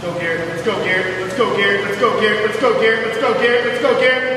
go, Garrett. Let's go, Garrett. Let's go, Garrett. Let's go, Garrett. Let's go, Garrett. Let's go, Garrett. Let's go, Garrett.